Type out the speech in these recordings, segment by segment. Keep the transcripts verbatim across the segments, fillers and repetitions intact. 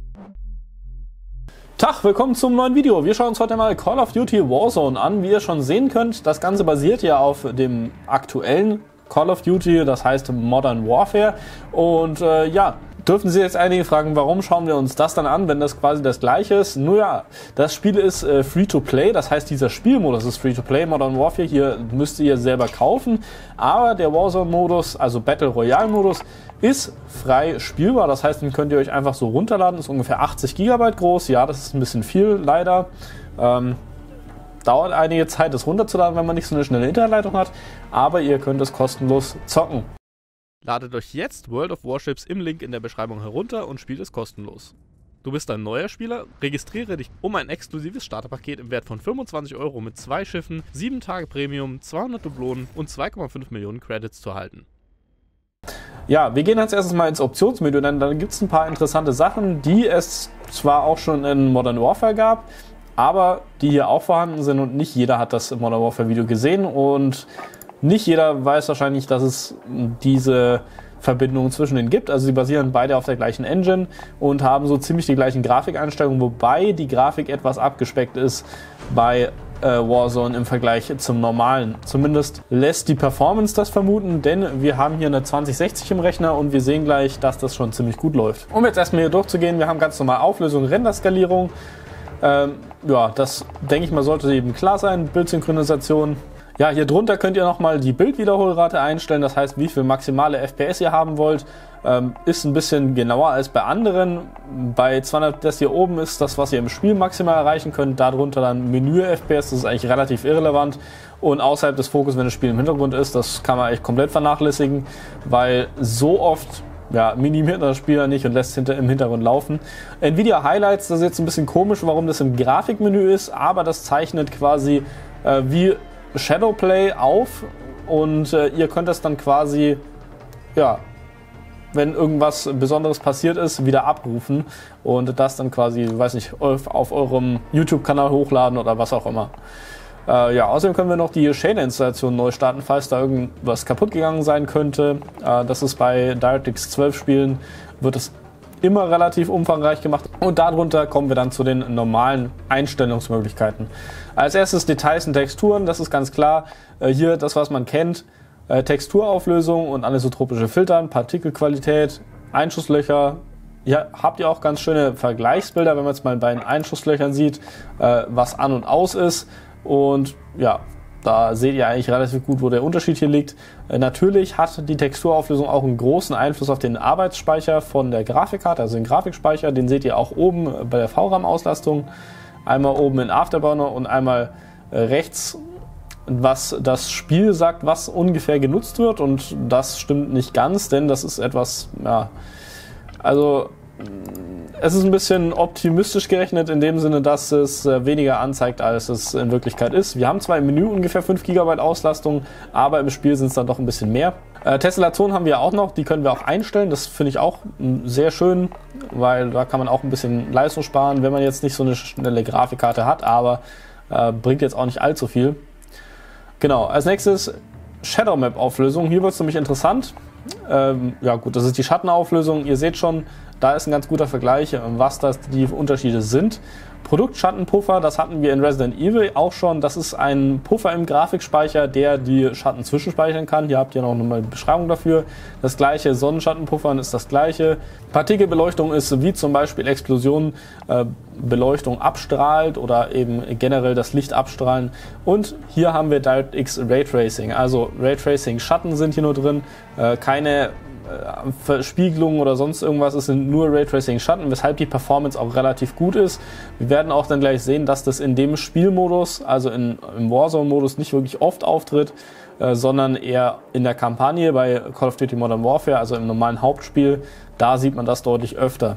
Tag, willkommen zum neuen Video. Wir schauen uns heute mal Call of Duty Warzone an. Wie ihr schon sehen könnt, das Ganze basiert ja auf dem aktuellen Call of Duty, das heißt Modern Warfare. Und äh, ja, dürfen Sie jetzt einige fragen, warum schauen wir uns das dann an, wenn das quasi das gleiche ist? Nun ja, das Spiel ist äh, Free-to-Play, das heißt dieser Spielmodus ist Free-to-Play, Modern Warfare, hier müsst ihr selber kaufen. Aber der Warzone-Modus, also Battle Royale-Modus, ist frei spielbar, das heißt, den könnt ihr euch einfach so runterladen, ist ungefähr achtzig Gigabyte groß, ja, das ist ein bisschen viel, leider. Ähm, dauert einige Zeit, das runterzuladen, wenn man nicht so eine schnelle Internetleitung hat, aber ihr könnt es kostenlos zocken. Ladet euch jetzt World of Warships im Link in der Beschreibung herunter und spielt es kostenlos. Du bist ein neuer Spieler? Registriere dich, um ein exklusives Starterpaket im Wert von fünfundzwanzig Euro mit zwei Schiffen, sieben Tage Premium, zweihundert Dublonen und zwei Komma fünf Millionen Credits zu erhalten. Ja, wir gehen als erstes mal ins Optionsmenü, denn da gibt es ein paar interessante Sachen, die es zwar auch schon in Modern Warfare gab, aber die hier auch vorhanden sind und nicht jeder hat das im Modern Warfare Video gesehen und nicht jeder weiß wahrscheinlich, dass es diese Verbindung zwischen denen gibt. Also sie basieren beide auf der gleichen Engine und haben so ziemlich die gleichen Grafikeinstellungen, wobei die Grafik etwas abgespeckt ist bei äh, Warzone im Vergleich zum normalen. Zumindest lässt die Performance das vermuten, denn wir haben hier eine zwanzig sechzig im Rechner und wir sehen gleich, dass das schon ziemlich gut läuft. Um jetzt erstmal hier durchzugehen, wir haben ganz normal Auflösung, Renderskalierung. Ähm, ja, das denke ich mal sollte eben klar sein. Bildsynchronisation. Ja, hier drunter könnt ihr nochmal die Bildwiederholrate einstellen, das heißt, wie viel maximale F P S ihr haben wollt. Ähm, ist ein bisschen genauer als bei anderen. Bei zweihundert, das hier oben ist das, was ihr im Spiel maximal erreichen könnt. Darunter dann Menü-F P S, das ist eigentlich relativ irrelevant. Und außerhalb des Fokus, wenn das Spiel im Hintergrund ist, das kann man eigentlich komplett vernachlässigen, weil so oft ja, minimiert das Spiel nicht und lässt hinter, im Hintergrund laufen. Nvidia Highlights, das ist jetzt ein bisschen komisch, warum das im Grafikmenü ist, aber das zeichnet quasi äh, wie Shadowplay auf und äh, ihr könnt das dann quasi, ja, wenn irgendwas Besonderes passiert ist, wieder abrufen und das dann quasi, weiß nicht, auf, auf eurem YouTube-Kanal hochladen oder was auch immer. Äh, ja, außerdem können wir noch die Shader-Installation neu starten, falls da irgendwas kaputt gegangen sein könnte. Äh, das ist bei DirectX zwölf Spielen, wird es immer relativ umfangreich gemacht und darunter kommen wir dann zu den normalen Einstellungsmöglichkeiten. Als erstes Details und Texturen, das ist ganz klar. Äh, hier das, was man kennt, äh, Texturauflösung und anisotropische Filtern, Partikelqualität, Einschusslöcher. Hier habt ihr auch ganz schöne Vergleichsbilder, wenn man jetzt mal bei den Einschusslöchern sieht, äh, was an und aus ist. Und ja, da seht ihr eigentlich relativ gut, wo der Unterschied hier liegt. Äh, natürlich hat die Texturauflösung auch einen großen Einfluss auf den Arbeitsspeicher von der Grafikkarte, also den Grafikspeicher. Den seht ihr auch oben bei der V RAM-Auslastung. Einmal oben in Afterburner und einmal äh, rechts, was das Spiel sagt, was ungefähr genutzt wird. Und das stimmt nicht ganz, denn das ist etwas, ja, also es ist ein bisschen optimistisch gerechnet in dem Sinne, dass es äh, weniger anzeigt, als es in Wirklichkeit ist. Wir haben zwar im Menü ungefähr fünf Gigabyte Auslastung, aber im Spiel sind es dann doch ein bisschen mehr. Äh, Tessellation haben wir auch noch, die können wir auch einstellen. Das finde ich auch m, sehr schön, weil da kann man auch ein bisschen Leistung sparen, wenn man jetzt nicht so eine schnelle Grafikkarte hat, aber äh, bringt jetzt auch nicht allzu viel. Genau, als nächstes Shadow Map Auflösung. Hier wird es nämlich interessant. Ähm, ja gut, das ist die Schattenauflösung. Ihr seht schon, da ist ein ganz guter Vergleich, was das die Unterschiede sind. Produktschattenpuffer, das hatten wir in Resident Evil auch schon. Das ist ein Puffer im Grafikspeicher, der die Schatten zwischenspeichern kann. Hier habt ihr noch eine Beschreibung dafür. Das gleiche Sonnenschattenpuffern ist das gleiche. Partikelbeleuchtung ist wie zum Beispiel Explosion, äh, Beleuchtung abstrahlt oder eben generell das Licht abstrahlen. Und hier haben wir DirectX Raytracing. Also Raytracing Schatten sind hier nur drin, äh, keine Verspiegelung oder sonst irgendwas, es sind nur Raytracing-Schatten, weshalb die Performance auch relativ gut ist. Wir werden auch dann gleich sehen, dass das in dem Spielmodus, also in, im Warzone-Modus, nicht wirklich oft auftritt, äh, sondern eher in der Kampagne bei Call of Duty Modern Warfare, also im normalen Hauptspiel, da sieht man das deutlich öfter.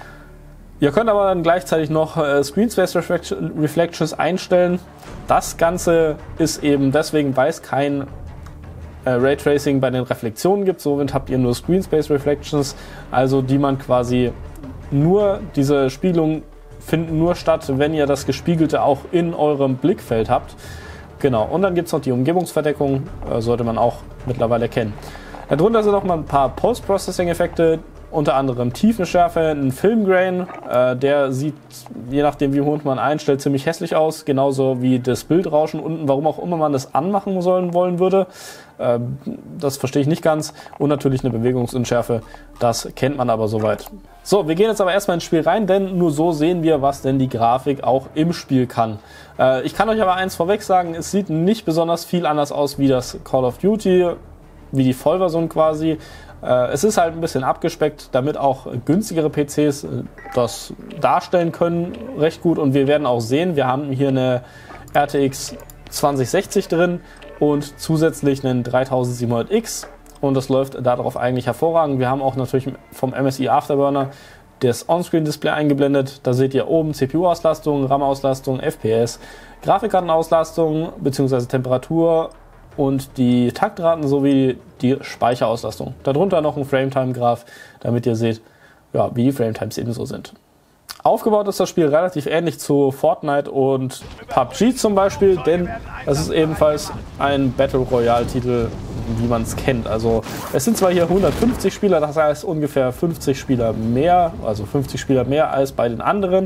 Ihr könnt aber dann gleichzeitig noch äh, Screen Space Reflections einstellen. Das Ganze ist eben deswegen, weil es kein äh, Raytracing bei den Reflexionen gibt. Somit habt ihr nur Screen Space Reflections, also die man quasi nur, diese Spiegelungen finden nur statt, wenn ihr das Gespiegelte auch in eurem Blickfeld habt. Genau, und dann gibt es noch die Umgebungsverdeckung, äh, sollte man auch mittlerweile kennen. Darunter sind noch mal ein paar Post-Processing-Effekte. unter anderem Tiefenschärfe, ein Filmgrain, äh, der sieht, je nachdem wie hoch man einstellt, ziemlich hässlich aus, genauso wie das Bildrauschen unten, warum auch immer man das anmachen sollen wollen würde. Äh, das verstehe ich nicht ganz. Und natürlich eine Bewegungsunschärfe, das kennt man aber soweit. So, wir gehen jetzt aber erstmal ins Spiel rein, denn nur so sehen wir, was denn die Grafik auch im Spiel kann. Äh, ich kann euch aber eins vorweg sagen, es sieht nicht besonders viel anders aus wie das Call of Duty, wie die Vollversion quasi. Es ist halt ein bisschen abgespeckt, damit auch günstigere P Cs das darstellen können, recht gut. Und wir werden auch sehen, wir haben hier eine R T X zwanzig sechzig drin und zusätzlich einen dreitausendsiebenhundert X. Und das läuft darauf eigentlich hervorragend. Wir haben auch natürlich vom M S I Afterburner das On-Screen-Display eingeblendet. Da seht ihr oben C P U-Auslastung, RAM-Auslastung, F P S, Grafikkartenauslastung bzw. Temperatur und die Taktraten sowie die Speicherauslastung. Darunter noch ein Frametime-Graph, damit ihr seht, ja, wie die Frametimes ebenso sind. Aufgebaut ist das Spiel relativ ähnlich zu Fortnite und P U B G zum Beispiel, denn das ist ebenfalls ein Battle Royale-Titel, wie man es kennt. Also es sind zwar hier hundertfünfzig Spieler, das heißt ungefähr fünfzig Spieler mehr, also fünfzig Spieler mehr als bei den anderen.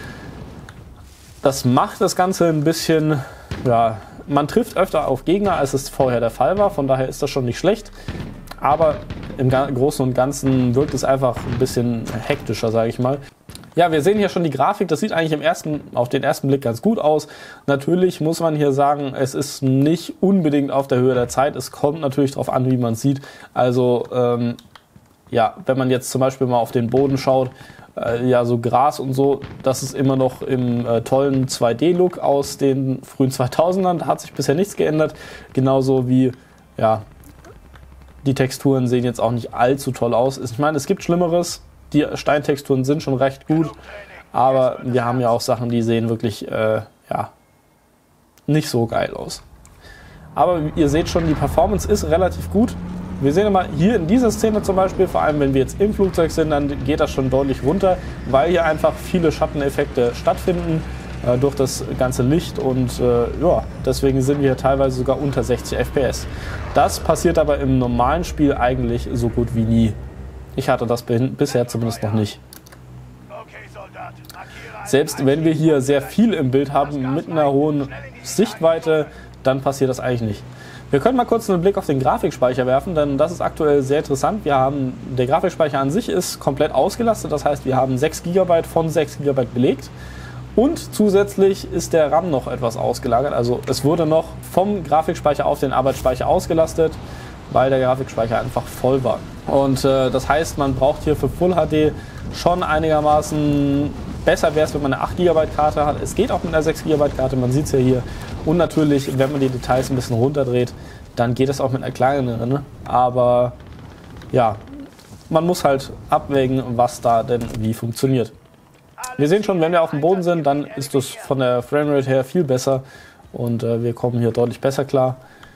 Das macht das Ganze ein bisschen, ja, man trifft öfter auf Gegner, als es vorher der Fall war, von daher ist das schon nicht schlecht. Aber im Großen und Ganzen wirkt es einfach ein bisschen hektischer, sage ich mal. Ja, wir sehen hier schon die Grafik, das sieht eigentlich im ersten, auf den ersten Blick ganz gut aus. Natürlich muss man hier sagen, es ist nicht unbedingt auf der Höhe der Zeit. Es kommt natürlich darauf an, wie man es sieht. Also, ähm, ja, wenn man jetzt zum Beispiel mal auf den Boden schaut, äh, ja, so Gras und so, das ist immer noch im äh, tollen zwei D Look aus den frühen zweitausendern. Da hat sich bisher nichts geändert. Genauso wie, ja, die Texturen sehen jetzt auch nicht allzu toll aus. Ich meine, es gibt Schlimmeres. Die Steintexturen sind schon recht gut, aber wir haben ja auch Sachen, die sehen wirklich äh, ja, nicht so geil aus. Aber ihr seht schon, die Performance ist relativ gut. Wir sehen immer hier in dieser Szene zum Beispiel, vor allem wenn wir jetzt im Flugzeug sind, dann geht das schon deutlich runter, weil hier einfach viele Schatteneffekte stattfinden äh, durch das ganze Licht und äh, ja, deswegen sind wir hier teilweise sogar unter sechzig F P S. Das passiert aber im normalen Spiel eigentlich so gut wie nie. Ich hatte das bisher zumindest noch nicht. Selbst wenn wir hier sehr viel im Bild haben, mit einer hohen Sichtweite, dann passiert das eigentlich nicht. Wir können mal kurz einen Blick auf den Grafikspeicher werfen, denn das ist aktuell sehr interessant. Wir haben, der Grafikspeicher an sich ist komplett ausgelastet, das heißt, wir haben sechs Gigabyte von sechs Gigabyte belegt. Und zusätzlich ist der RAM noch etwas ausgelagert, also es wurde noch vom Grafikspeicher auf den Arbeitsspeicher ausgelastet, weil der Grafikspeicher einfach voll war. Und äh, das heißt, man braucht hier für Full H D schon einigermaßen, besser wäre es, wenn man eine acht Gigabyte Karte hat. Es geht auch mit einer sechs Gigabyte Karte, man sieht es ja hier. Und natürlich, wenn man die Details ein bisschen runterdreht, dann geht es auch mit einer kleineren. Aber ja, man muss halt abwägen, was da denn wie funktioniert. Wir sehen schon, wenn wir auf dem Boden sind, dann ist das von der Framerate her viel besser. Und äh, wir kommen hier deutlich besser klar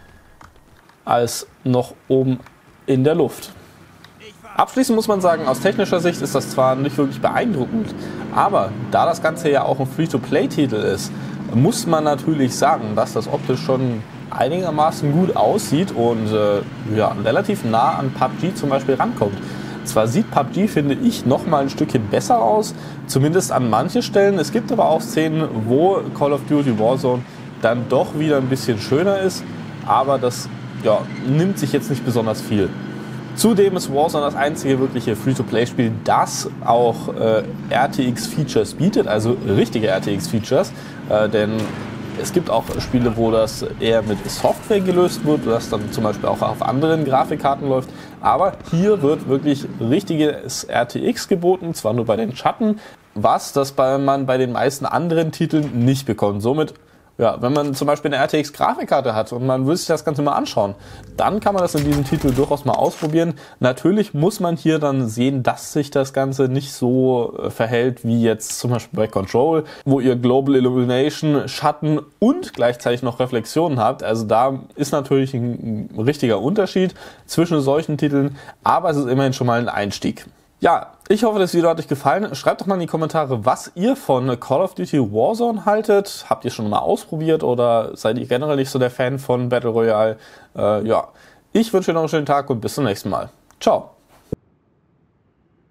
als noch oben in der Luft. Abschließend muss man sagen, aus technischer Sicht ist das zwar nicht wirklich beeindruckend, aber da das Ganze ja auch ein Free-to-Play-Titel ist, muss man natürlich sagen, dass das optisch schon einigermaßen gut aussieht und äh, ja, relativ nah an P U B G zum Beispiel rankommt. Zwar sieht P U B G, finde ich, noch mal ein Stückchen besser aus, zumindest an manchen Stellen. Es gibt aber auch Szenen, wo Call of Duty Warzone dann doch wieder ein bisschen schöner ist, aber das ja, nimmt sich jetzt nicht besonders viel. Zudem ist Warzone das einzige wirkliche Free-to-Play-Spiel, das auch äh, R T X-Features bietet, also richtige R T X-Features, äh, denn es gibt auch Spiele, wo das eher mit Software gelöst wird, das dann zum Beispiel auch auf anderen Grafikkarten läuft, aber hier wird wirklich richtiges R T X geboten, zwar nur bei den Schatten, was das bei, man bei den meisten anderen Titeln nicht bekommt. Somit, ja, wenn man zum Beispiel eine R T X-Grafikkarte hat und man will sich das Ganze mal anschauen, dann kann man das in diesem Titel durchaus mal ausprobieren. Natürlich muss man hier dann sehen, dass sich das Ganze nicht so äh, verhält wie jetzt zum Beispiel bei Control, wo ihr Global Illumination, Schatten und gleichzeitig noch Reflexionen habt. Also da ist natürlich ein, ein richtiger Unterschied zwischen solchen Titeln, aber es ist immerhin schon mal ein Einstieg. Ja, ich hoffe, das Video hat euch gefallen. Schreibt doch mal in die Kommentare, was ihr von Call of Duty Warzone haltet. Habt ihr schon mal ausprobiert oder seid ihr generell nicht so der Fan von Battle Royale? Äh, ja, ich wünsche euch noch einen schönen Tag und bis zum nächsten Mal. Ciao.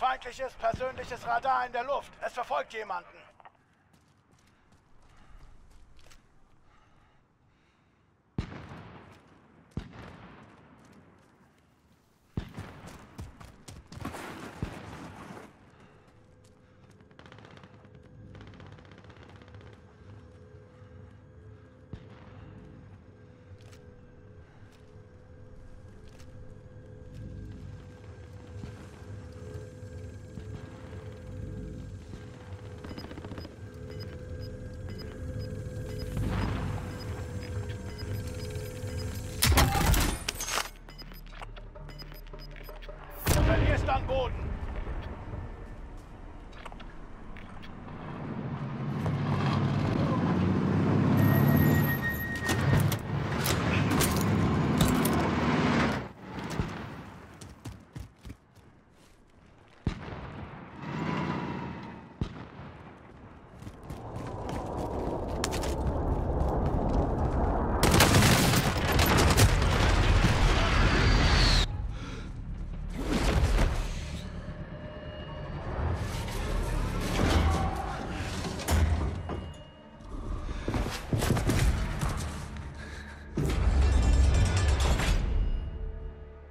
Feindliches persönliches Radar in der Luft. Es verfolgt jemanden. Du verlierst an Boden.